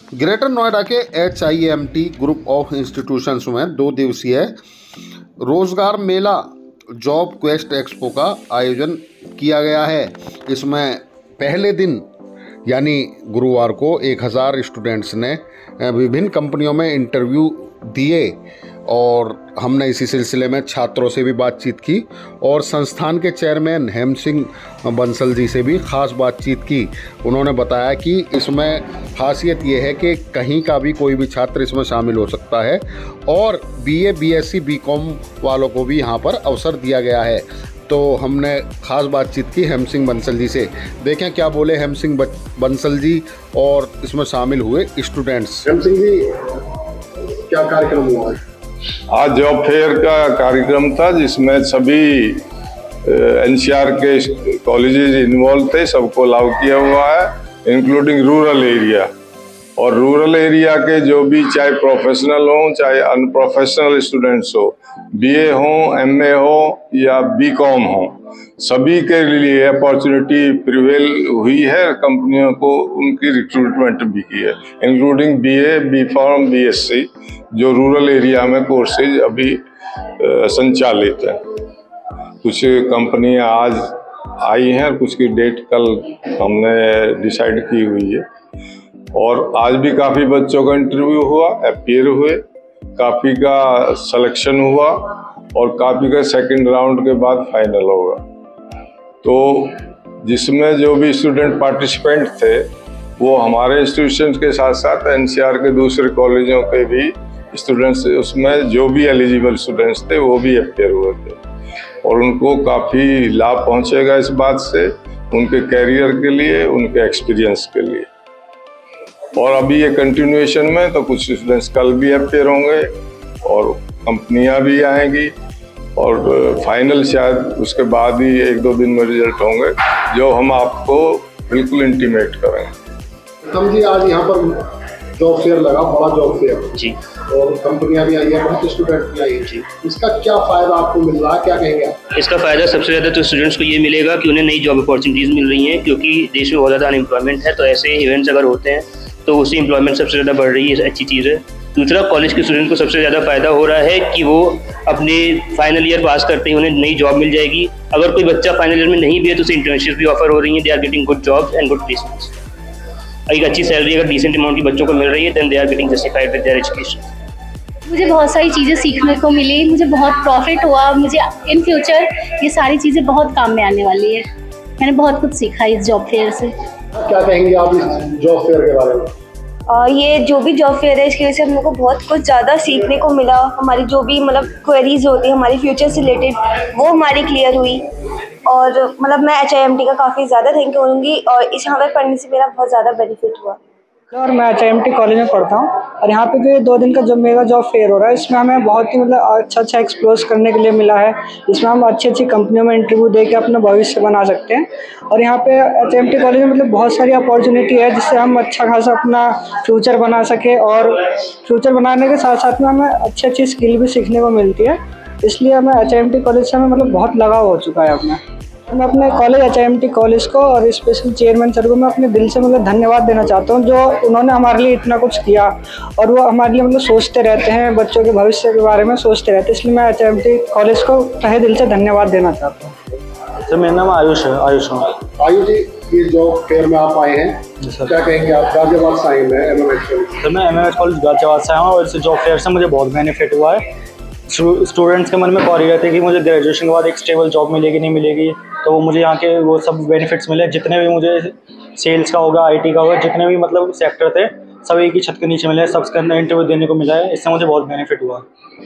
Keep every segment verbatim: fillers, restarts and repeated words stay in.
Greater Noida के H I M T group of institutions में दो दिवसीय रोजगार मेला जॉब क्वेस्ट एक्सपो का आयोजन किया गया है। इसमें पहले दिन यानी गुरुवार को एक हज़ार स्टूडेंट्स ने विभिन्न कंपनियों में इंटरव्यू दिए और हमने इसी सिलसिले में छात्रों से भी बातचीत की और संस्थान के चेयरमैन हेम सिंह बंसल जी से भी ख़ास बातचीत की। उन्होंने बताया कि इसमें खासियत ये है कि कहीं का भी कोई भी छात्र इसमें शामिल हो सकता है और बीए, बीएससी, बीकॉम वालों को भी यहाँ पर अवसर दिया गया है। तो हमने ख़ास बातचीत की हेम सिंह बंसल जी से। देखें क्या बोले हेम सिंह बंसल जी और इसमें शामिल हुए स्टूडेंट्स। हेम सिंह जी, क्या कार्यक्रम हुआ है? आज जॉब फेयर का कार्यक्रम था जिसमें सभी एनसीआर के कॉलेजेस इन्वॉल्व थे, सबको अलाउ किया हुआ है इंक्लूडिंग रूरल एरिया। और रूरल एरिया के जो भी चाहे प्रोफेशनल हो चाहे अनप्रोफेशनल स्टूडेंट्स हो, बीए हो, एमए हो या बीकॉम हो, सभी के लिए अपॉर्चुनिटी प्रिवेल हुई है। कंपनियों को उनकी रिक्रूटमेंट भी की है इंक्लूडिंग बीए, बीफार्म, बीएससी जो रूरल एरिया में कोर्सेज अभी संचालित है। कुछ कंपनियां आज आई हैं, कुछ की डेट कल हमने डिसाइड की हुई है। और आज भी काफ़ी बच्चों का इंटरव्यू हुआ, अपीयर हुए, काफ़ी का सिलेक्शन हुआ और काफ़ी का सेकंड राउंड के बाद फाइनल होगा। तो जिसमें जो भी स्टूडेंट पार्टिसिपेंट थे वो हमारे इंस्टीट्यूशन के साथ साथ एनसीआर के दूसरे कॉलेजों के भी स्टूडेंट्स, उसमें जो भी एलिजिबल स्टूडेंट्स थे वो भी अपीयर हुए थे और उनको काफ़ी लाभ पहुंचेगा इस बात से, उनके कैरियर के लिए, उनके एक्सपीरियंस के लिए। और अभी ये कंटिन्यूएशन में तो कुछ स्टूडेंट्स कल भी अपीयर होंगे और कंपनियां भी आएंगी और फाइनल शायद उसके बाद ही एक दो दिन में रिजल्ट होंगे जो हम आपको बिल्कुल इंटीमेट करेंगे। हम जी आज यहाँ पर जॉब फेयर लगा, बड़ा जॉब फेयर जी, और कंपनियां भी आई हैं, बहुत स्टूडेंट भी आई हैं जी। इसका क्या फायदा आपको मिल रहा है, क्या कहेंगे आप? इसका फायदा सबसे ज़्यादा तो स्टूडेंट्स को ये मिलेगा कि उन्हें नई जॉब अपॉर्चुनिटीज़ मिल रही हैं, क्योंकि देश में बहुत ज़्यादा अनएम्प्लॉयमेंट है। तो ऐसे इवेंट्स अगर होते हैं तो उससे एम्प्लॉयमेंट सबसे ज़्यादा बढ़ रही है, अच्छी चीज़ है। दूसरा, कॉलेज के स्टूडेंट को सबसे ज़्यादा फायदा हो रहा है कि वो अपने फाइनल ईयर पास करते ही उन्हें नई जॉब मिल जाएगी। अगर कोई बच्चा फाइनल ईयर में नहीं भी है तो उसे इंटर्नशिप भी ऑफर हो रही है। They are getting good jobs and good placements. एक अच्छी सैलरी अगर डिसेंट अमाउंट की बच्चों को मिल रही है then they are getting justified with their education. मुझे बहुत सारी चीज़ें सीखने को मिली, मुझे बहुत प्रॉफिट हुआ। मुझे इन फ्यूचर ये सारी चीज़ें बहुत काम में आने वाली है। मैंने बहुत कुछ सीखा इस जॉब फेयर से। क्या कहेंगे आप इस जॉब फेयर के बारे में? Uh, ये जो भी जॉब फेयर है इसकी वजह से हम लोग को बहुत कुछ ज़्यादा सीखने को मिला। हमारी जो भी मतलब क्वेरीज होती है हमारी फ्यूचर से रिलेटेड वो हमारी क्लियर हुई। और मतलब मैं एच आई एम टी का काफ़ी ज़्यादा थैंक यू करूँगी और इस यहाँ पर पढ़ने से मेरा बहुत ज़्यादा बेनिफिट हुआ। और मैं H I M T college में पढ़ता हूँ और यहाँ पे जो ये दो दिन का जो मेगा जॉब फेयर हो रहा है इसमें हमें बहुत ही मतलब अच्छा अच्छा एक्सप्लोर करने के लिए मिला है। इसमें हम अच्छी अच्छी कंपनियों में इंटरव्यू दे के अपना भविष्य बना सकते हैं। और यहाँ पे H I M T college में मतलब बहुत सारी अपॉर्चुनिटी है जिससे हम अच्छा खासा अपना फ्यूचर बना सके और फ्यूचर बनाने के साथ साथ में हमें अच्छी अच्छी स्किल भी सीखने को मिलती है। इसलिए हमें H I M T college से हमें मतलब बहुत लगाव हो चुका है अपना। मैं अपने college H I M T college को और स्पेशल चेयरमैन सर को मैं अपने दिल से मतलब धन्यवाद देना चाहता हूँ जो उन्होंने हमारे लिए इतना कुछ किया और वो हमारे लिए मतलब सोचते रहते हैं, बच्चों के भविष्य के बारे में सोचते रहते हैं। इसलिए मैं H I M T college को तहे दिल से धन्यवाद देना चाहता हूँ। सर मेरा नाम आयुष है। आयुष हूँ। आयुष जी, ये जॉब फेयर में आप आए हैं, क्या कहेंगे आप? गाजियाबाद से आए हैं M M H college. Sir मैं M M H college Ghaziabad से आया हूँ और इस जॉब फेयर से मुझे बहुत बेनिफिट हुआ है। स्टूडेंट्स के मन में क्वेरी रहती है कि मुझे ग्रेजुएशन के बाद एक स्टेबल जॉब मिलेगी नहीं मिलेगी, तो वो मुझे यहाँ के वो सब बेनिफिट्स मिले। जितने भी मुझे सेल्स का होगा, आईटी का होगा, जितने भी मतलब सेक्टर थे सब एक ही छत के नीचे मिले, सबके अंदर इंटरव्यू देने को मिला है। इससे मुझे बहुत बेनिफिट हुआ।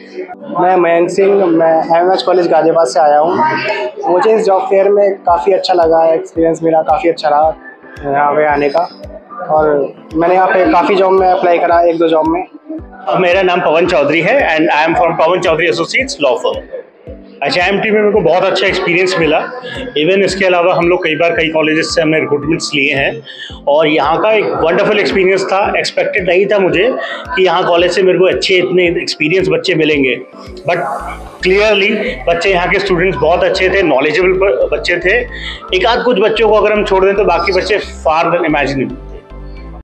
मैं मयंक सिंह, मैं M M H college Ghaziabad से आया हूँ। मुझे इस जॉब फेयर में काफ़ी अच्छा लगा है, एक्सपीरियंस मेरा काफ़ी अच्छा रहा यहाँ पे आने का और मैंने यहाँ पे काफ़ी जॉब में अप्लाई करा, एक दो जॉब में। मेरा नाम पवन चौधरी है and I am from Pawan Chaudhary associates law firm. H I M T में मेरे को बहुत अच्छा एक्सपीरियंस मिला। इवन इसके अलावा हम लोग कई बार कई कॉलेजेस से हमने रिक्रूटमेंट्स लिए हैं और यहाँ का एक वंडरफुल एक्सपीरियंस था। एक्सपेक्टेड नहीं था मुझे कि यहाँ कॉलेज से मेरे को अच्छे इतने एक्सपीरियंस बच्चे मिलेंगे, बट क्लियरली बच्चे यहाँ के स्टूडेंट्स बहुत अच्छे थे, नॉलेजेबल बच्चे थे। एक आध कुछ बच्चों को अगर हम छोड़ दें तो बाकी बच्चे फार देन इमेजिनेबल।